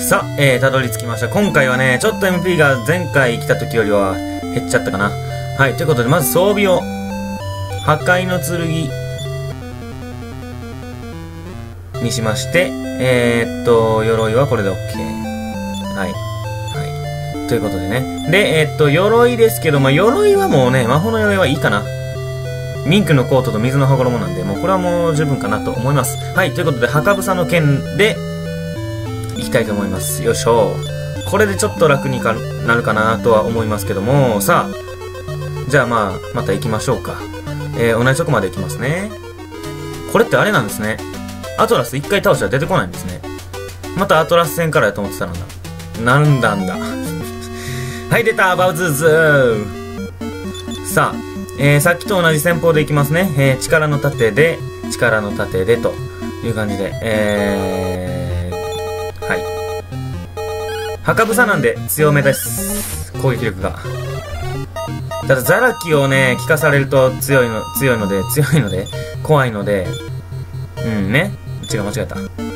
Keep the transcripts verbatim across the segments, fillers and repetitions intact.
さあ、えー、たどり着きました。今回はね、ちょっと エムピー が前回来た時よりは減っちゃったかな。はい、ということで、まず装備を、破壊の剣にしまして、えー、っと、鎧はこれで OK。はい。はい。ということでね。で、えー、っと、鎧ですけど、まあ、鎧はもうね、魔法の鎧はいいかな。ミンクのコートと水の羽衣なんで、もうこれはもう十分かなと思います。はい、ということで、墓房の剣で、いきたいと思います。よいしょ。これでちょっと楽にかなるかなとは思いますけども、さあ、じゃあまあ、また行きましょうか。えー、同じとこまで行きますね。これってあれなんですね。アトラス一回倒したら出てこないんですね。またアトラス戦からやと思ってたのだ。なんだんだ。はい、出たバウズーズー。さあ、えー、さっきと同じ戦法でいきますね。えー、力の盾で、力の盾でという感じで、えー、はい。墓房なんで強めです。攻撃力が。ただ、ザラキをね、効かされると強いの、強いので、強いので、怖いので、うんね。違う、間違えた。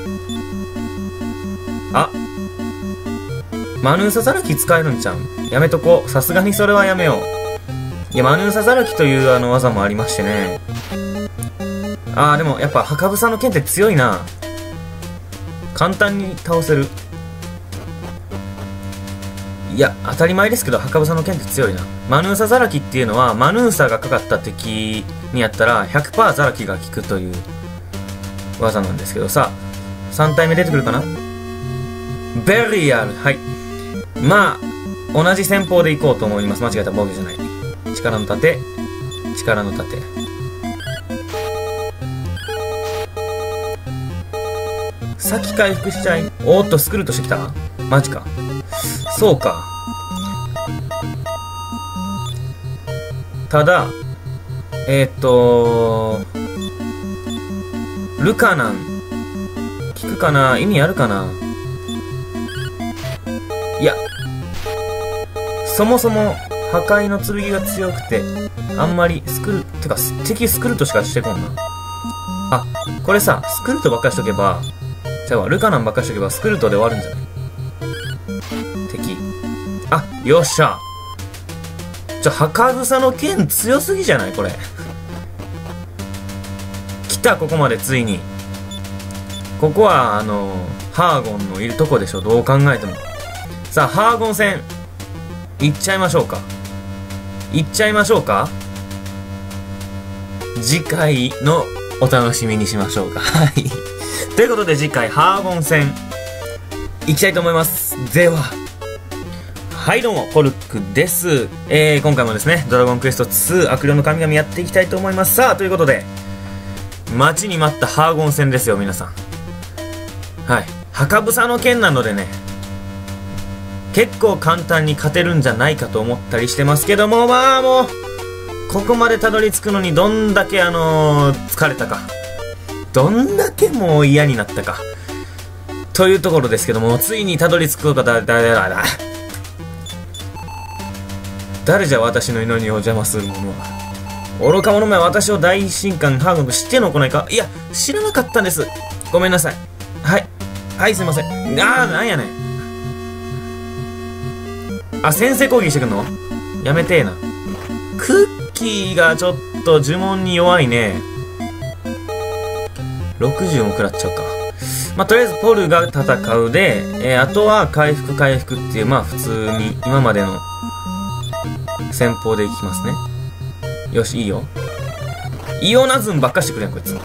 あ、マヌーサザラキ使えるんちゃうんやめとこう。さすがにそれはやめよう。いや、マヌーサザラキというあの技もありましてね。あー、でもやっぱ墓房の剣って強いな。簡単に倒せる。いや、当たり前ですけど、墓房の剣って強いな。マヌーサザラキっていうのは、マヌーサがかかった敵にやったら ひゃくパーセント ザラキが効くという技なんですけど、さあ、さん体目出てくるかな。ベリアル。はい。まあ、同じ戦法でいこうと思います。間違えた、防御じゃない。力の盾、力の盾。先回復しちゃい。おーっと、スクルートしてきた？マジか。そうか。ただ、えー、っと、ルカナン、効くかな？意味あるかな？いや、そもそも破壊の剣が強くて、あんまりスクル、てか敵スクルトしかしてこんな。あ、これさ、スクルトばっかしとけば、じゃあルカナンばっかしとけばスクルトで終わるんじゃない？敵。あ、よっしゃ。じゃ、墓草の剣強すぎじゃないこれ。来た、ここまでついに。ここは、あの、ハーゴンのいるとこでしょ、どう考えても。さあ、ハーゴン戦、行っちゃいましょうか。行っちゃいましょうか。次回のお楽しみにしましょうか。はい。ということで次回、ハーゴン戦、行きたいと思います。では、はいどうも、コルクです。えー、今回もですね、ドラゴンクエストツー、悪霊の神々やっていきたいと思います。さあ、ということで、待ちに待ったハーゴン戦ですよ、皆さん。はい。墓房の剣なのでね、結構簡単に勝てるんじゃないかと思ったりしてますけども、まあもう、ここまでたどり着くのにどんだけあのー、疲れたか。どんだけもう嫌になったか。というところですけども、ついにたどり着くことがだ、だ、だ、だ、誰じゃ私の祈りを邪魔する者は。愚か者めは私を大神官ハーゴンと知っての行いか。いや、知らなかったんです。ごめんなさい。はい。はい、すいません。あー、なんやねん。あ、先制攻撃してくんの？やめてえな。クッキーがちょっと呪文に弱いね。ろくじゅうも食らっちゃうか。まあ、とりあえずポルが戦うで、えー、あとは回復回復っていう、まあ普通に今までの戦法でいきますね。よし、いいよ。イオナズンばっかしてくれやん、こいつ。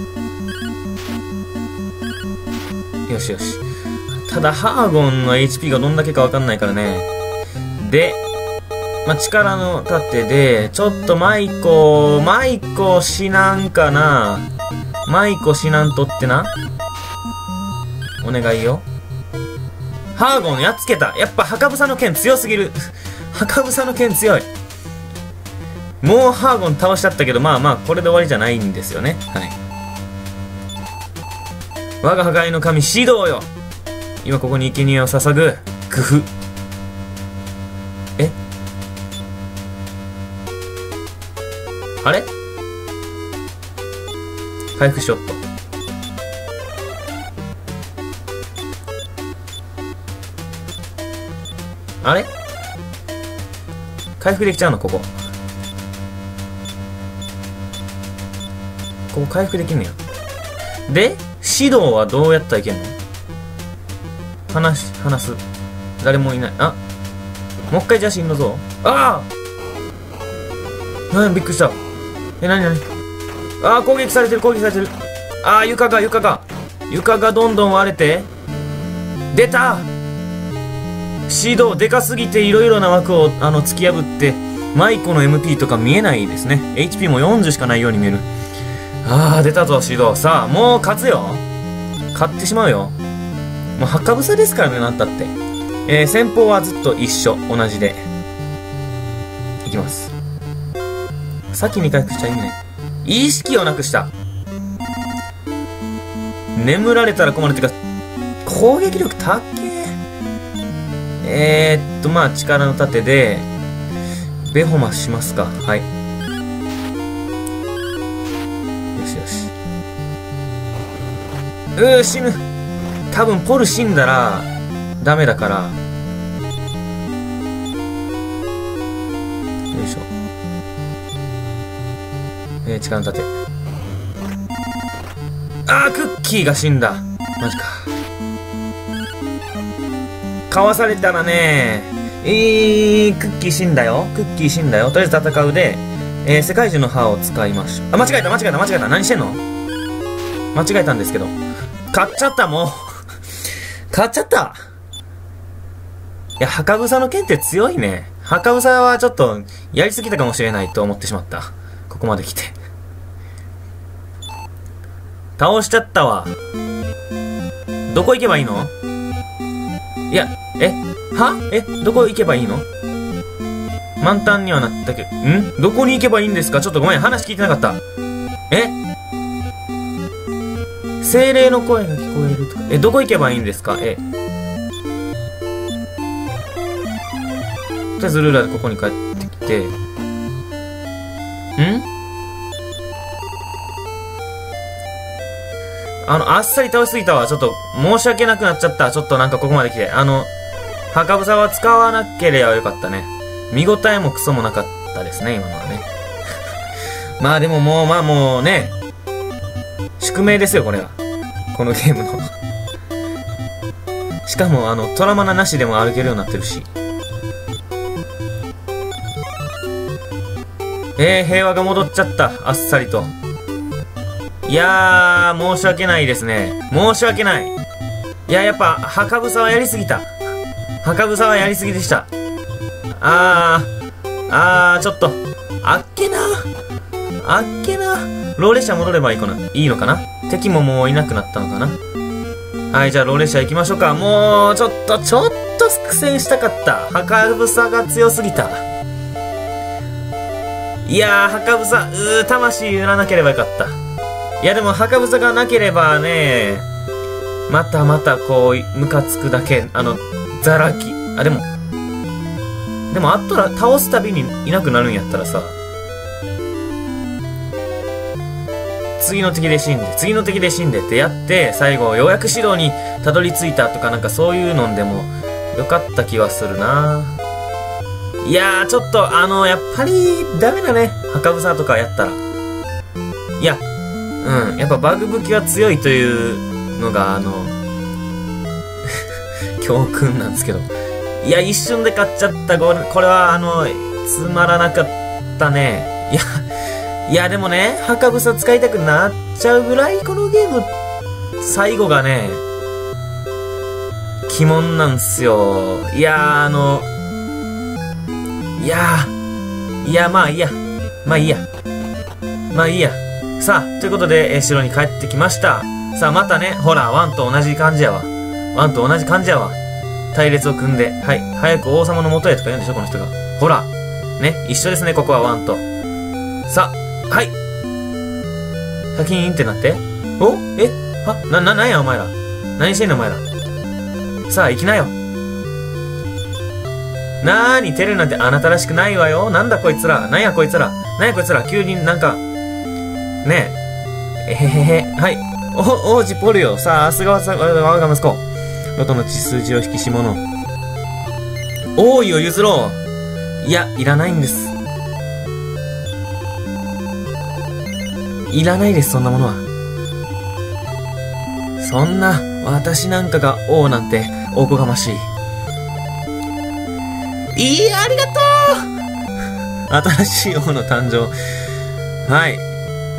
よしよし。ただ、ハーゴンの エイチピー がどんだけかわかんないからね。で、まあ、力の盾で、ちょっとマイコ、マイコ死なんかな。マイコ死なんとってな。お願いよ。ハーゴンやっつけた。やっぱ墓房の剣強すぎる。墓房の剣強い。もうハーゴン倒しちゃったけど、まあまあ、これで終わりじゃないんですよね。はい。我が破壊の神、指導よ。今ここに生贄を捧ぐ工夫。えあれ回復しよっと。 あれ回復できちゃうのここ。ここ回復できんねや。で、指導はどうやったらいけんの？話し、話す。誰もいない。あ、もう一回じゃあ死んだぞ。ああなに、びっくりした。え、なになに？ああ、攻撃されてる、攻撃されてる。ああ、床が、床が。床がどんどん割れて。出た！指導でかすぎていろいろな枠をあの突き破って、マイコの エムピー とか見えないですね。エイチピー もよんじゅうしかないように見える。ああ、出たぞ、指導。さあ、もう勝つよ。勝ってしまうよ。もう、はかぶさですからね、なんたって。えー、先方はずっと一緒、同じで。いきます。先に回復しちゃ意味ない。意識をなくした。眠られたら困るっていうか、攻撃力高え。えー、っと、まあ、力の盾で、ベホマしますか。はい。よしよし。うー、死ぬ。多分、ポル死んだら、ダメだから。よいしょ。えー、力の盾。あー、クッキーが死んだ。マジか。かわされたらね、えー、クッキー死んだよ。クッキー死んだよ。とりあえず戦うで、えー、世界中の歯を使いましょう。あ、間違えた、間違えた、間違えた。何してんの？間違えたんですけど。買っちゃった、もう。買っちゃった。いや、ハカブサの剣って強いね。ハカブサはちょっと、やりすぎたかもしれないと思ってしまった。ここまで来て。倒しちゃったわ。どこ行けばいいの？いや、えはえどこ行けばいいの？満タンにはなったけど、んどこに行けばいいんですか？ちょっとごめん、話聞いてなかった。え精霊の声が聞こえるとか。え、どこ行けばいいんですか？え。とりあえずルーラーでここに帰ってきて。んあの、あっさり倒しすぎたわ。ちょっと、申し訳なくなっちゃった。ちょっとなんかここまで来て。あの、ハカブサは使わなければよかったね。見応えもクソもなかったですね、今のはね。まあでももう、まあもうね、宿命ですよ、これは。このゲームの。しかも、あの、トラマナなしでも歩けるようになってるし。えー、平和が戻っちゃった。あっさりと。いやー、申し訳ないですね。申し訳ない。いや、やっぱ、ハカブサはやりすぎた。ハカブサはやりすぎでした。あー、あー、ちょっと、あっけな。あっけな。ローレシャ戻ればいいかな。いいのかな？敵ももういなくなったのかな？はい、じゃあローレシャ行きましょうか。もう、ちょっと、ちょっと苦戦したかった。ハカブサが強すぎた。いやー、ハカブサ、うー、魂売らなければよかった。いやでも、ハカブサがなければね、またまたこう、ムカつくだけ、あの、ザラキ。あ、でも、でも、あったら倒すたびにいなくなるんやったらさ、次の敵で死んで、次の敵で死んでってやって、最後、ようやく指導にたどり着いたとかなんかそういうのでも、よかった気はするないやー、ちょっと、あの、やっぱり、ダメだね。ハカブサとかやったら。いや、うん、やっぱバグ武器は強いというのが、あの、教訓なんですけど。いや、一瞬で買っちゃった。これ、これは、あの、つまらなかったね。いや、いや、でもね、ハカブサ使いたくなっちゃうぐらい、このゲーム、最後がね、鬼門なんすよ。いやー、あの、いやー、いや、まあいいや。まあいいや。まあいいや。さあ、ということで、えー、城に帰ってきました。さあ、またね、ほら、ワンと同じ感じやわ。ワンと同じ感じやわ。隊列を組んで、はい、早く王様の元へとか言うんでしょ、この人が。ほら、ね、一緒ですね、ここはワンと。さあ、はい。シャキーンってなって。おえはな、な、なんやお前ら。何してんのお前ら。さあ、行きなよ。なーに、照れるなんてあなたらしくないわよ。なんだこいつら。なんやこいつら。なんやこいつら。急になんか、ねえ。えへへへ。はい。お、王子ポルよ。さあ、すがわさ、我が息子。ロトの血筋を引きし者。 王位を譲ろう。いや、いらないんです。いらないです、そんなものは。そんな、私なんかが王なんて、おこがましい。いや、ありがとう。新しい王の誕生。はい。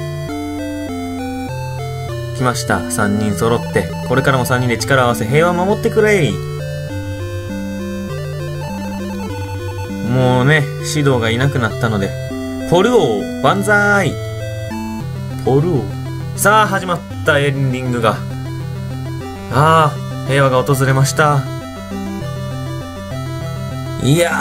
来ました。三人揃って。これからも三人で力を合わせ平和を守ってくれい。もうね、指導がいなくなったので。ポル王、万歳。ポル王。さあ、始まったエンディングが。ああ、平和が訪れました。いや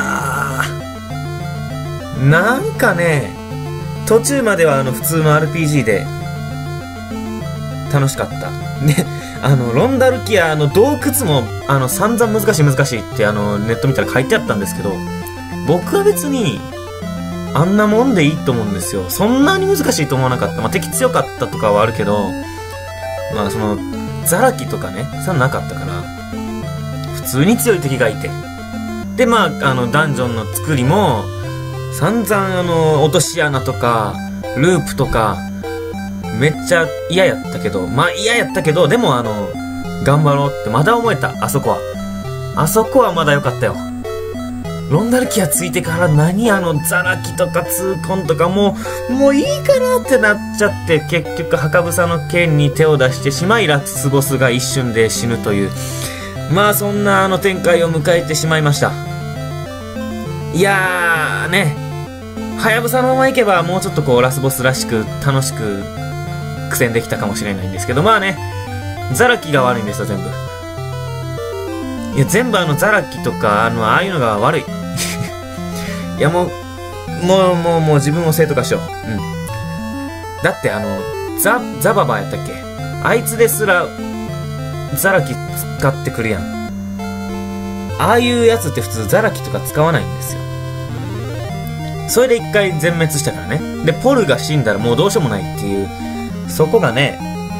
ー。なんかね、途中まではあの普通の アールピージー で楽しかった。で、あの、ロンダルキアの洞窟もあの散々難しい難しいってあのネット見たら書いてあったんですけど、僕は別にあんなもんでいいと思うんですよ。そんなに難しいと思わなかった。まあ、敵強かったとかはあるけど、まあその、ザラキとかね、そんななかったから、普通に強い敵がいて。で、まあ、あの、ダンジョンの作りも、散々あの、落とし穴とか、ループとか、めっちゃ嫌やったけど、まあ嫌やったけど、でもあの、頑張ろうってまだ思えた、あそこは。あそこはまだ良かったよ。ロンダルキアついてから何あのザラキとか痛恨とかもう、もういいかなってなっちゃって、結局ハカブサの剣に手を出してしまいラスボスが一瞬で死ぬという。まあそんなあの展開を迎えてしまいました。いやーね、ハヤブサのままいけばもうちょっとこうラスボスらしく楽しく苦戦できたかもしれないんですけど、まあね、ザラキが悪いんですよ全部。いや全部あのザラキとかあのああいうのが悪い。いやもう、もうもうもう自分を正当化しよう。うん。だってあの、ザ、ザババやったっけ？あいつですら、ザラキ使ってくるやん。ああいうやつって普通ザラキとか使わないんですよ。それで一回全滅したからね。で、ポルが死んだらもうどうしようもないっていう、そこがね、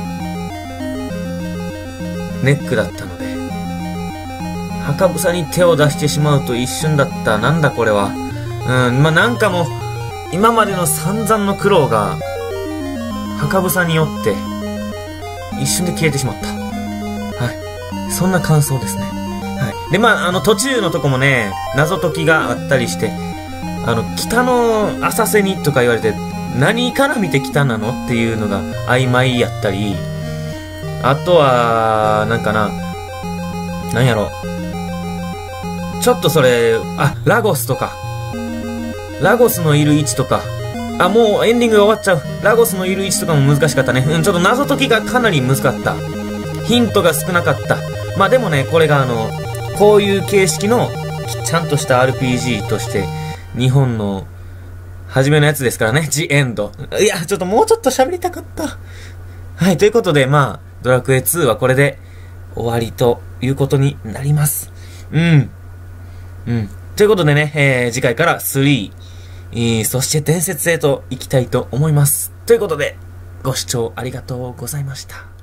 ネックだったので。ハカブサに手を出してしまうと一瞬だった。なんだこれは。うん、まあ、なんかもう、今までの散々の苦労が、ハカブサによって、一瞬で消えてしまった。はい。そんな感想ですね。はい。で、まあ、あの、途中のとこもね、謎解きがあったりして、あの、北の浅瀬にとか言われて、何から見て北なのっていうのが曖昧やったり、あとは、なんかな、なんやろ。ちょっとそれ、あ、ラゴスとか。ラゴスのいる位置とか。あ、もうエンディングが終わっちゃう。ラゴスのいる位置とかも難しかったね。うん、ちょっと謎解きがかなり難かった。ヒントが少なかった。まあでもね、これがあの、こういう形式の、ちゃんとした アールピージー として、日本の、初めのやつですからね。ジ・エンド。いや、ちょっともうちょっと喋りたかった。はい、ということで、まあ、ドラクエツーはこれで、終わりということになります。うん。うん。ということでね、えー、次回からスリー、えー、そして伝説へと行きたいと思います。ということで、ご視聴ありがとうございました。